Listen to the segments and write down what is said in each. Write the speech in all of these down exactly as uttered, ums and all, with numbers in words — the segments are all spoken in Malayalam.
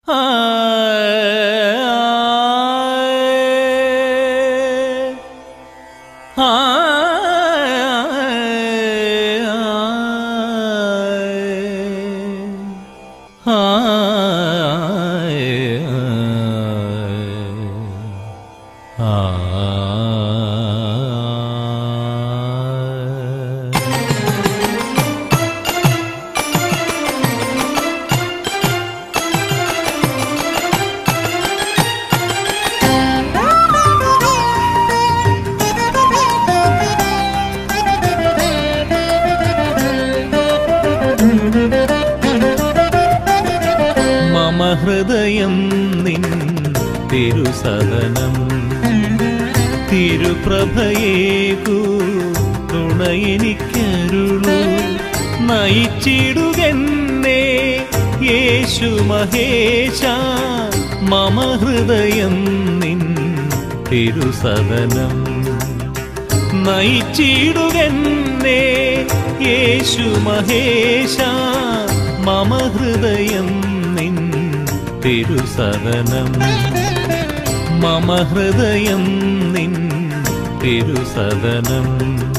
ഹൃദയം നിൻ തിരുസദനം തിരുപ്രഭയേകു തുണയെനിക്കരുളു നയിച്ചിടുകെന്നെ യേശു മഹേശ മമ ഹൃദയം നിൻ തിരുസദനം നയിച്ചിടുകെന്നെ യേശു മഹേശ മമ ഹൃദയം നിൻ തിരുസദനം മമ ഹൃദയം നിൻ തിരുസദനം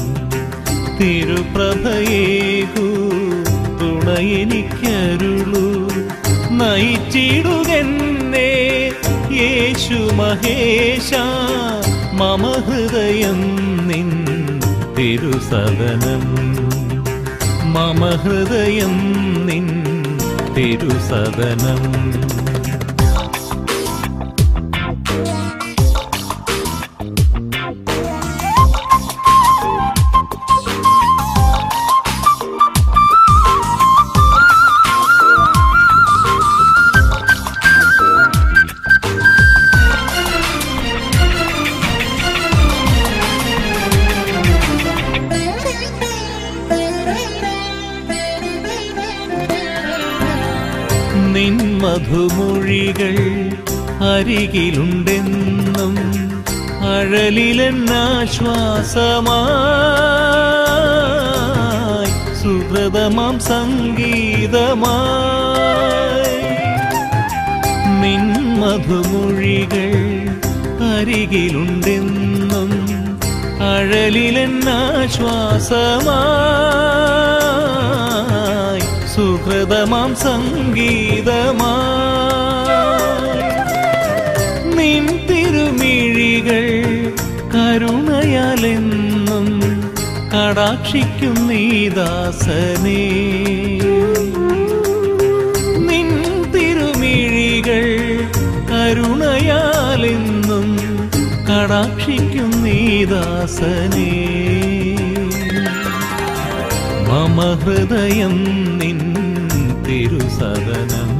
തിരുപ്രഭയേകു തുണയെനിക്കരുളു നയിച്ചിടുകെന്നെ യേശു മഹേശ മമ ഹൃദയം നിൻ തിരുസദനം മമ ഹൃദയം നിൻ തിരുസദനം നിൻ മധുമൊഴികൾ അരികിലുണ്ടെന്നും അഴലിലെന്നാശ്വാസമായി സുഹൃതമാം സംഗീതമായി നിൻ മധുമൊഴികൾ അരികിലുണ്ടെന്നും അഴലിലെന്നാശ്വാസമായി സുഹൃതമാം സംഗീതമായി നിൻ തിരുമിഴികൾ കരുണയാലെന്നും കടാക്ഷിക്കും നീ ദാസനേ നിൻ തിരുമിഴികൾ കരുണയാലെന്നും കടാക്ഷിക്കും നീ ദാസനേ മമ ഹൃദയം നിൻ തിരുസദനം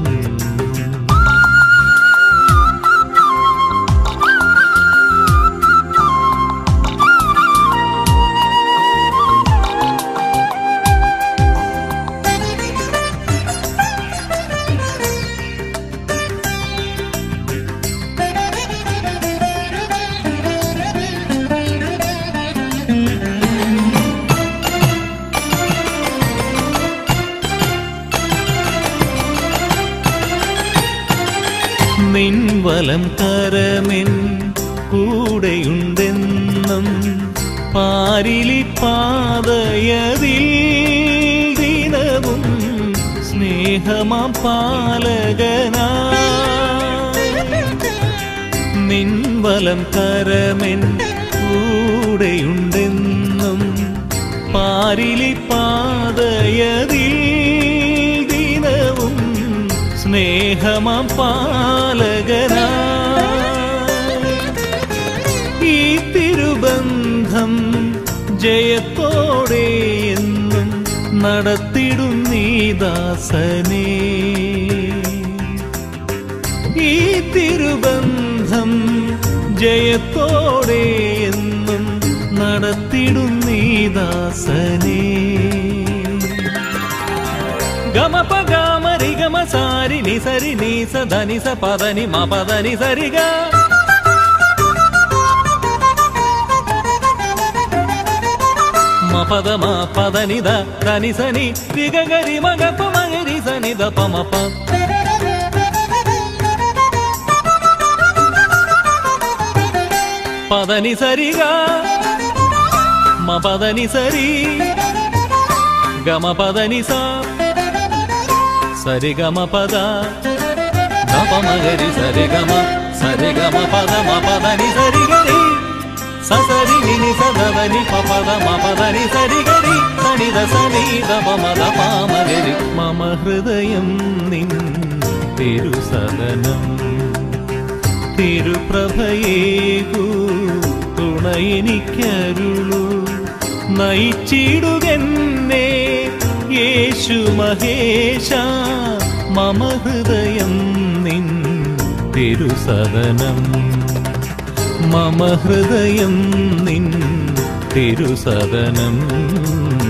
നിൻ വലം കരമെൻ കൂടെയുണ്ടെന്നും പാരിലി പാതയതിൽ ദിനവും സ്നേഹമാം പാലകനായി നിൻ വലം കരമെൻ കൂടെയുണ്ടെന്നും പാരിലി പാതയതിൽ ദിനവും സ്നേഹമാം പാലകനായി ഈ തിരുബന്ധം ജയത്തോടെ എന്നും നടത്തിടും നീ ദാസനേ ഈ തിരുബന്ധം ജയത്തോടെ എന്നും നടത്തിടും നീ ദാസനേ ഗമപ ഗമരി ഗമ സാരി നി സരി നി സദനി സ പദനി മ പദനി സരി ഗ ಮ ಪದ ಮ ಪದನಿ ದ ಧನಿ ಸನಿ ರಿ ಗ ಗರಿ ಮ ಗ ಪ ಮ ಗರಿ ಸನಿ ದ ಪ ಮ ಪ പദനി സരിഗ മപദനി സരി ഗമ പദനി സ സരി ഗമ പദ ഗമഗരി സരി ഗമ സരി ഗമ പദ മപദനി സരി ഗരി സസരി നിനി സദനി പപദ മപദനി സരി ഗരി സനിദ സനിദ മമദ പാമഗരി മമ ഹൃദയം നിൻ തിരുസദനം തിരുപ്രഭയേകു തുണയെനിക്കരുളു നയിച്ചിടുകെന്നെ യേശു മഹേശ മമ ഹൃദയം നിൻ തിരുസദനം മമ ഹൃദയം നിൻ തിരുസദനം